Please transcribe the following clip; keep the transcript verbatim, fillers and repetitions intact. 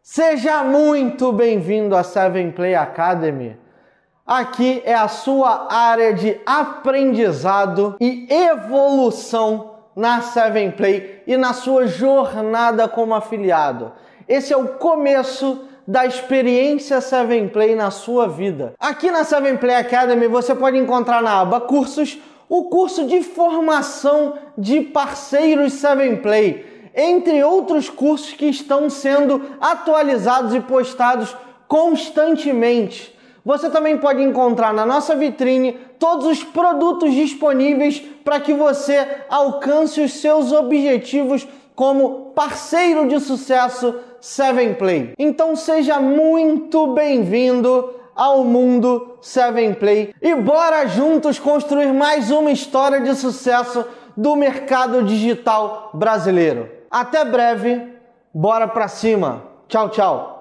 Seja muito bem-vindo à seven play Academy. Aqui é a sua área de aprendizado e evolução na seven play e na sua jornada como afiliado. Esse é o começo da experiência seven play na sua vida. Aqui na seven play Academy você pode encontrar na aba Cursos o curso de formação de parceiros seven play, entre outros cursos que estão sendo atualizados e postados constantemente. Você também pode encontrar na nossa vitrine todos os produtos disponíveis para que você alcance os seus objetivos como parceiro de sucesso seven play. Então seja muito bem-vindo ao mundo seven play e bora juntos construir mais uma história de sucesso do mercado digital brasileiro. Até breve, bora pra cima. Tchau, tchau.